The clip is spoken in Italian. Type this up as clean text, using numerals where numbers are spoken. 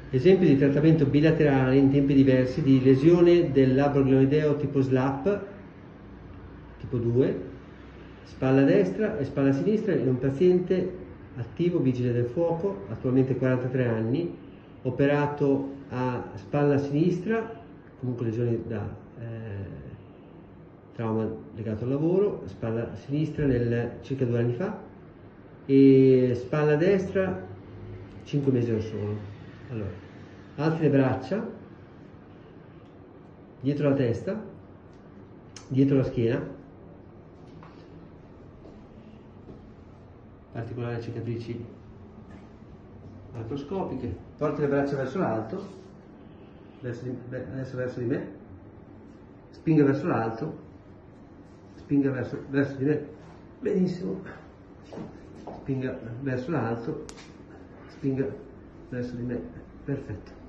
Esempio di trattamento bilaterale in tempi diversi di lesione del labbro glenoideo tipo SLAP, tipo 2, spalla destra e spalla sinistra in un paziente attivo, vigile del fuoco, attualmente 43 anni, operato a spalla sinistra, comunque lesioni da trauma legato al lavoro, spalla sinistra circa 2 anni fa e spalla destra 5 mesi or sono. Allora, alzi le braccia, dietro la testa, dietro la schiena, particolari cicatrici artroscopiche, porti le braccia verso l'alto, adesso verso di me, spinga verso l'alto, spinga verso di me, benissimo, spinga verso l'alto, spinga verso di me, perfetto.